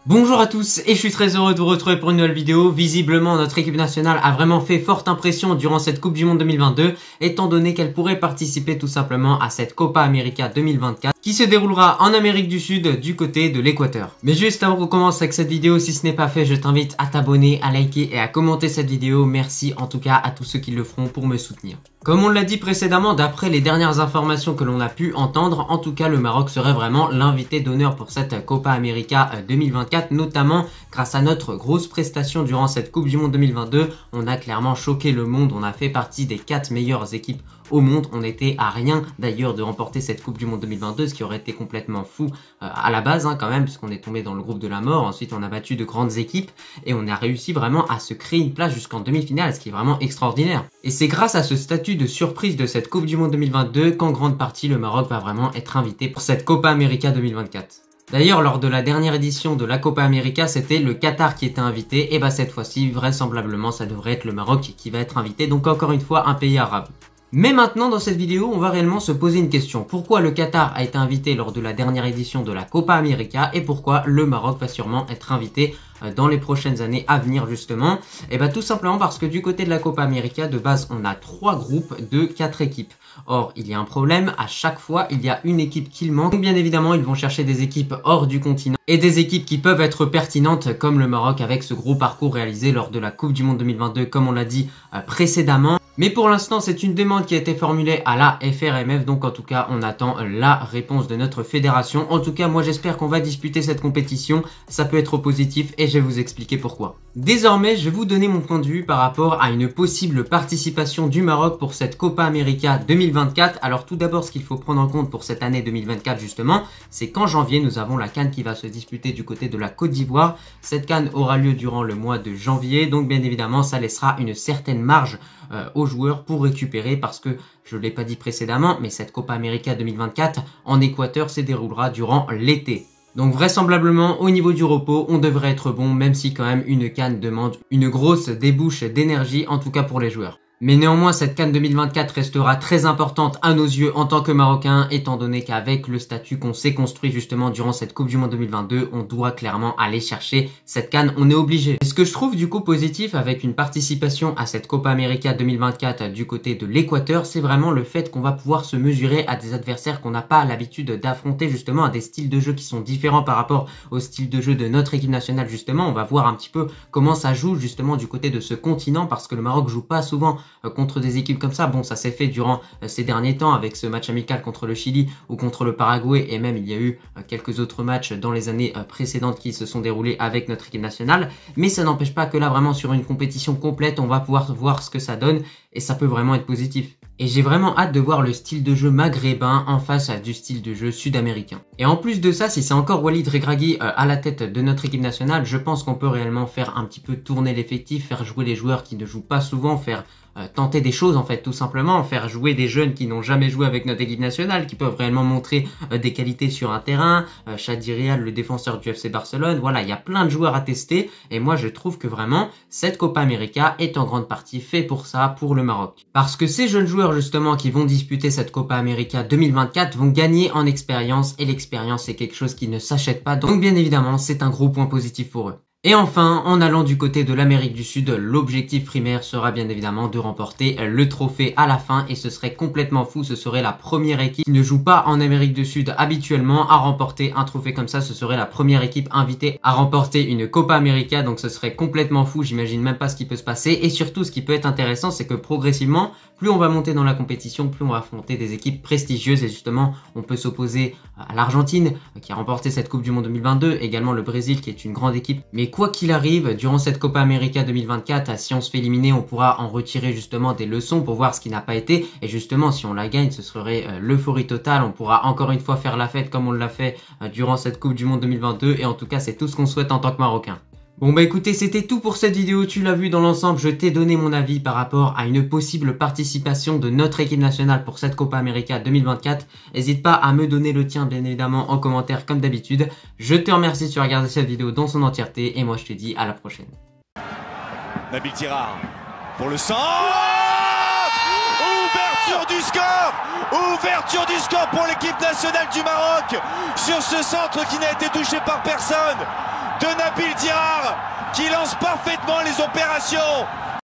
Bonjour à tous et je suis très heureux de vous retrouver pour une nouvelle vidéo. Visiblement notre équipe nationale a vraiment fait forte impression durant cette Coupe du Monde 2022 étant donné qu'elle pourrait participer tout simplement à cette Copa América 2024 qui se déroulera en Amérique du Sud du côté de l'Équateur. Mais juste avant qu'on commence avec cette vidéo, si ce n'est pas fait, je t'invite à t'abonner, à liker et à commenter cette vidéo. Merci en tout cas à tous ceux qui le feront pour me soutenir. Comme on l'a dit précédemment, d'après les dernières informations que l'on a pu entendre, en tout cas le Maroc serait vraiment l'invité d'honneur pour cette Copa América 2024, notamment grâce à notre grosse prestation durant cette Coupe du Monde 2022. On a clairement choqué le monde, on a fait partie des 4 meilleures équipes au monde. On était à rien d'ailleurs de remporter cette Coupe du Monde 2022, ce qui aurait été complètement fou à la base quand même, puisqu'on est tombé dans le groupe de la mort. Ensuite on a battu de grandes équipes et on a réussi vraiment à se créer une place jusqu'en demi-finale, ce qui est vraiment extraordinaire. Et c'est grâce à ce statut de surprise de cette Coupe du Monde 2022 qu'en grande partie le Maroc va vraiment être invité pour cette Copa América 2024. D'ailleurs, lors de la dernière édition de la Copa América, c'était le Qatar qui était invité, et bah cette fois-ci, vraisemblablement, ça devrait être le Maroc qui va être invité, donc encore une fois, un pays arabe. Mais maintenant, dans cette vidéo, on va réellement se poser une question. Pourquoi le Qatar a été invité lors de la dernière édition de la Copa América et pourquoi le Maroc va sûrement être invité dans les prochaines années à venir justement? Et bah tout simplement parce que du côté de la Copa América, de base, on a 3 groupes de 4 équipes. Or, il y a un problème, à chaque fois, il y a une équipe qui manque. Donc bien évidemment, ils vont chercher des équipes hors du continent et des équipes qui peuvent être pertinentes comme le Maroc avec ce gros parcours réalisé lors de la Coupe du Monde 2022 comme on l'a dit précédemment. Mais pour l'instant, c'est une demande qui a été formulée à la FRMF, donc en tout cas, on attend la réponse de notre fédération. En tout cas, moi j'espère qu'on va disputer cette compétition, ça peut être positif et je vais vous expliquer pourquoi. Désormais, je vais vous donner mon point de vue par rapport à une possible participation du Maroc pour cette Copa América 2024. Alors tout d'abord, ce qu'il faut prendre en compte pour cette année 2024 justement, c'est qu'en janvier, nous avons la CAN qui va se disputer du côté de la Côte d'Ivoire. Cette CAN aura lieu durant le mois de janvier, donc bien évidemment, ça laissera une certaine marge aux joueurs pour récupérer parce que, je ne l'ai pas dit précédemment, mais cette Copa América 2024 en Équateur se déroulera durant l'été. Donc vraisemblablement au niveau du repos, on devrait être bon même si quand même une CAN demande une grosse débouche d'énergie en tout cas pour les joueurs. Mais néanmoins, cette CAN 2024 restera très importante à nos yeux en tant que Marocains, étant donné qu'avec le statut qu'on s'est construit justement durant cette Coupe du Monde 2022, on doit clairement aller chercher cette CAN, on est obligé. Et ce que je trouve du coup positif avec une participation à cette Copa América 2024 du côté de l'Équateur, c'est vraiment le fait qu'on va pouvoir se mesurer à des adversaires qu'on n'a pas l'habitude d'affronter justement, à des styles de jeu qui sont différents par rapport au style de jeu de notre équipe nationale justement. On va voir un petit peu comment ça joue justement du côté de ce continent parce que le Maroc joue pas souvent contre des équipes comme ça. Bon, ça s'est fait durant ces derniers temps avec ce match amical contre le Chili ou contre le Paraguay et même il y a eu quelques autres matchs dans les années précédentes qui se sont déroulés avec notre équipe nationale. Mais ça n'empêche pas que là vraiment sur une compétition complète, on va pouvoir voir ce que ça donne et ça peut vraiment être positif. Et j'ai vraiment hâte de voir le style de jeu maghrébin en face du style de jeu sud-américain. Et en plus de ça, si c'est encore Walid Regragui à la tête de notre équipe nationale, je pense qu'on peut réellement faire un petit peu tourner l'effectif, faire jouer les joueurs qui ne jouent pas souvent, faire tenter des choses en fait tout simplement, faire jouer des jeunes qui n'ont jamais joué avec notre équipe nationale, qui peuvent réellement montrer des qualités sur un terrain, Chadi Rial, le défenseur du FC Barcelone, voilà, il y a plein de joueurs à tester et moi je trouve que vraiment cette Copa América est en grande partie fait pour ça, pour le Maroc. Parce que ces jeunes joueurs justement qui vont disputer cette Copa América 2024 vont gagner en expérience et l'expérience c'est quelque chose qui ne s'achète pas, donc bien évidemment c'est un gros point positif pour eux. Et enfin, en allant du côté de l'Amérique du Sud, l'objectif primaire sera bien évidemment de remporter le trophée à la fin et ce serait complètement fou, ce serait la première équipe qui ne joue pas en Amérique du Sud habituellement à remporter un trophée comme ça, ce serait la première équipe invitée à remporter une Copa América, donc ce serait complètement fou, j'imagine même pas ce qui peut se passer et surtout ce qui peut être intéressant c'est que progressivement, plus on va monter dans la compétition, plus on va affronter des équipes prestigieuses et justement on peut s'opposer à l'Argentine qui a remporté cette Coupe du Monde 2022, également le Brésil qui est une grande équipe, mais quoi qu'il arrive, durant cette Copa América 2024, si on se fait éliminer, on pourra en retirer justement des leçons pour voir ce qui n'a pas été. Et justement, si on la gagne, ce serait l'euphorie totale. On pourra encore une fois faire la fête comme on l'a fait durant cette Coupe du Monde 2022. Et en tout cas, c'est tout ce qu'on souhaite en tant que Marocains. Bon bah écoutez, c'était tout pour cette vidéo, tu l'as vu dans l'ensemble, je t'ai donné mon avis par rapport à une possible participation de notre équipe nationale pour cette Copa América 2024. N'hésite pas à me donner le tien bien évidemment en commentaire comme d'habitude. Je te remercie de regarder cette vidéo dans son entièreté et moi je te dis à la prochaine. Nabil Tirard pour le centre. Ouverture du score. Ouverture du score pour l'équipe nationale du Maroc sur ce centre qui n'a été touché par personne. de Nabil Tirard qui lance parfaitement les opérations.